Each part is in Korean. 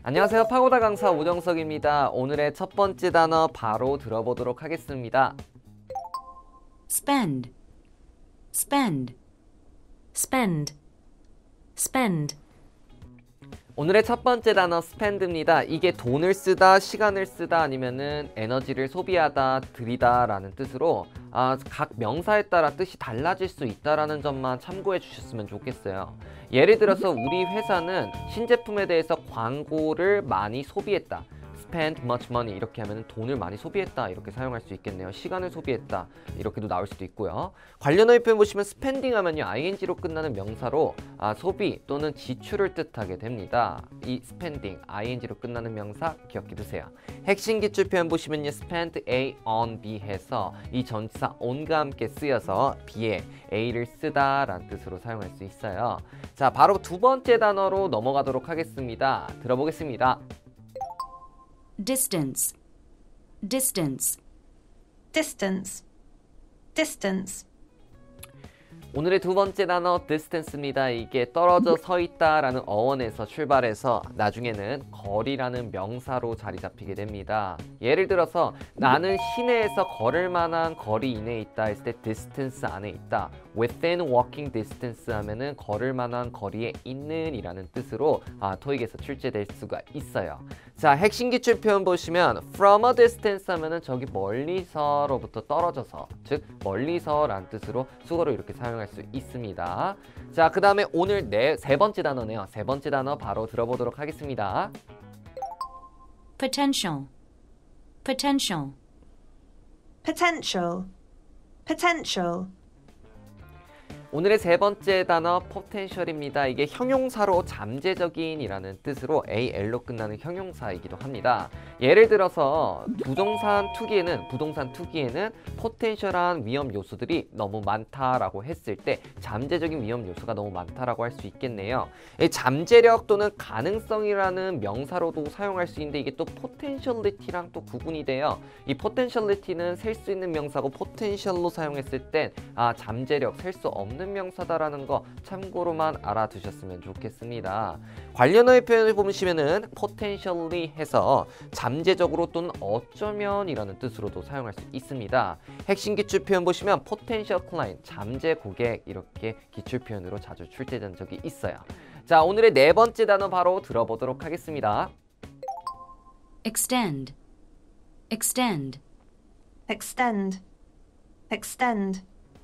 안녕하세요. 파고다 강사 오정석입니다. 오늘의 첫 번째 단어 바로 들어보도록 하겠습니다. spend, spend, spend, spend. 오늘의 첫 번째 단어 spend입니다. 이게 돈을 쓰다, 시간을 쓰다 아니면은 에너지를 소비하다, 들이다 라는 뜻으로 각 명사에 따라 뜻이 달라질 수 있다라는 점만 참고해 주셨으면 좋겠어요. 예를 들어서 우리 회사는 신제품에 대해서 광고를 많이 소비했다. spend much money 이렇게 하면 돈을 많이 소비했다 이렇게 사용할 수 있겠네요. 시간을 소비했다 이렇게도 나올 수도 있고요. 관련어휘 표현 보시면 spending 하면요 ing로 끝나는 명사로 소비 또는 지출을 뜻하게 됩니다. 이 spending ing로 끝나는 명사 기억해 두세요. 핵심 기출 표현 보시면요 spend A on B 해서 이 전치사 on과 함께 쓰여서 B에 A를 쓰다 라는 뜻으로 사용할 수 있어요. 자, 바로 두 번째 단어로 넘어가도록 하겠습니다. 들어보겠습니다. Distance, distance, distance, distance. 오늘의 두 번째 단어 distance입니다. 이게 떨어져 서 있다라는 어원에서 출발해서 나중에는 거리라는 명사로 자리 잡히게 됩니다. 예를 들어서 나는 시내에서 걸을 만한 거리 이내에 있다 했을 때 distance 안에 있다. within walking distance 하면은 걸을 만한 거리에 있는 이라는 뜻으로 토익에서 출제될 수가 있어요. 자, 핵심 기출 표현 보시면 from a distance 하면은 저기 멀리서로부터 떨어져서, 즉 멀리서라는 뜻으로 수거로 이렇게 사용할 수 있습니다. 자, 그 다음에 오늘 세 번째 단어네요. 세 번째 단어 바로 들어보도록 하겠습니다. potential, potential, Potential, potential. 오늘의 세 번째 단어 potential입니다. 이게 형용사로 잠재적인 이라는 뜻으로 AL로 끝나는 형용사이기도 합니다. 예를 들어서 부동산 투기에는 potential한 위험 요소들이 너무 많다라고 했을 때 잠재적인 위험 요소가 너무 많다라고 할 수 있겠네요. 잠재력 또는 가능성이라는 명사로도 사용할 수 있는데 이게 또 potentiality랑 또 구분이 돼요. 이 potentiality는 셀 수 있는 명사고 potential로 사용했을 땐 잠재력, 셀 수 없는 명사다라는 거 참고로만 알아두셨으면 좋겠습니다. 관련어의 표현을 보시면은 potentially 해서 잠재적으로 또는 어쩌면 이라는 뜻으로도 사용할 수 있습니다. 핵심 기출 표현 보시면 potential client, 잠재 고객 이렇게 기출 표현으로 자주 출제된 적이 있어요. 자, 오늘의 네 번째 단어 바로 들어보도록 하겠습니다. extend, extend, Extend, extend.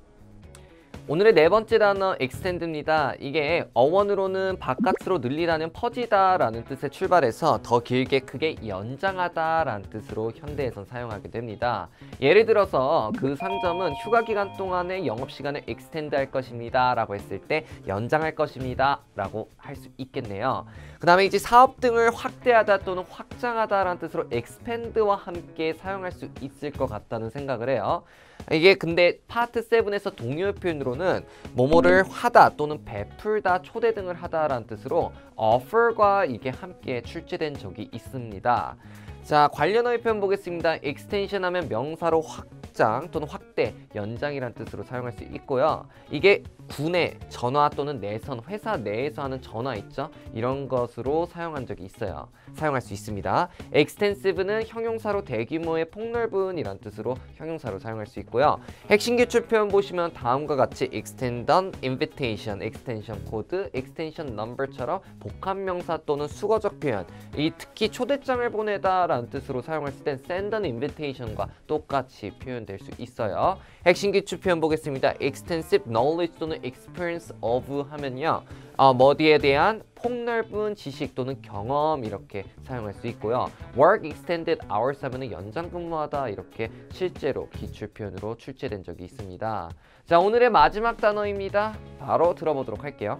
오늘의 네 번째 단어 extend입니다. 이게 어원으로는 바깥으로 늘리다는 퍼지다 라는 뜻에 출발해서 더 길게 크게 연장하다 라는 뜻으로 현대에선 사용하게 됩니다. 예를 들어서 그 상점은 휴가 기간 동안의 영업시간을 extend 할 것입니다 라고 했을 때 연장할 것입니다 라고 할 수 있겠네요. 그 다음에 이제 사업 등을 확대하다 또는 확장하다 라는 뜻으로 expand와 함께 사용할 수 있을 것 같다는 생각을 해요. 이게 근데 파트 7에서 동요 표현으로는 뭐뭐를 하다 또는 베풀다, 초대 등을 하다라는 뜻으로 offer과 이게 함께 출제된 적이 있습니다. 자, 관련어휘 표현 보겠습니다. extension 하면 명사로 확장 또는 확대, 연장이라는 뜻으로 사용할 수 있고요. 이게 국내 전화 또는 내선, 회사 내에서 하는 전화 있죠? 이런 것으로 사용한 적이 있어요. 사용할 수 있습니다. extensive는 형용사로 대규모의 폭넓은 이란 뜻으로 형용사로 사용할 수 있고요. 핵심 기출 표현 보시면 다음과 같이 extend an invitation, extension code, extension number처럼 복합명사 또는 수거적 표현, 이 특히 초대장을 보내다 라는 뜻으로 사용했을 땐 send an invitation과 똑같이 표현될 수 있어요. 핵심 기출 표현 보겠습니다. extensive knowledge 또는 experience of 하면요. 뭐디에 대한 폭넓은 지식 또는 경험 이렇게 사용할 수 있고요. work extended hours 하면은 연장 근무하다 이렇게 실제로 기출 표현으로 출제된 적이 있습니다. 자, 오늘의 마지막 단어입니다. 바로 들어보도록 할게요.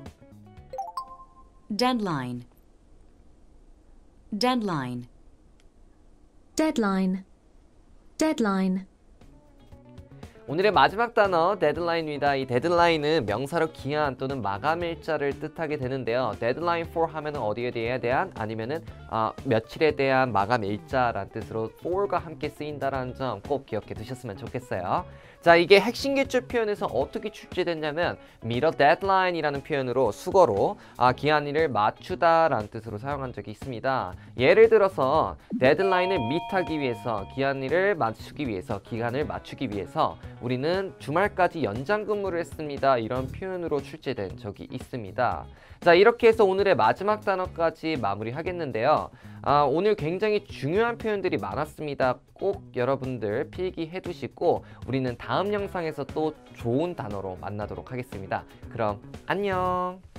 deadline, deadline, deadline, deadline, 오늘의 마지막 단어 데드라인입니다. 이 데드라인은 명사로 기한 또는 마감일자를 뜻하게 되는데요. 데드라인 for 하면은 어디에 대한 아니면은 며칠에 대한 마감일자라는 뜻으로 for가 함께 쓰인다라는 점 꼭 기억해 두셨으면 좋겠어요. 자, 이게 핵심 기출 표현에서 어떻게 출제됐냐면 meet a deadline이라는 표현으로 수거로 기한일을 맞추다 라는 뜻으로 사용한 적이 있습니다. 예를 들어서 데드라인을 meet하기 위해서, 기한일을 맞추기 위해서, 기간을 맞추기 위해서 우리는 주말까지 연장 근무를 했습니다. 이런 표현으로 출제된 적이 있습니다. 자, 이렇게 해서 오늘의 마지막 단어까지 마무리하겠는데요. 오늘 굉장히 중요한 표현들이 많았습니다. 꼭 여러분들 필기해 두시고 우리는 다음 영상에서 또 좋은 단어로 만나도록 하겠습니다. 그럼 안녕.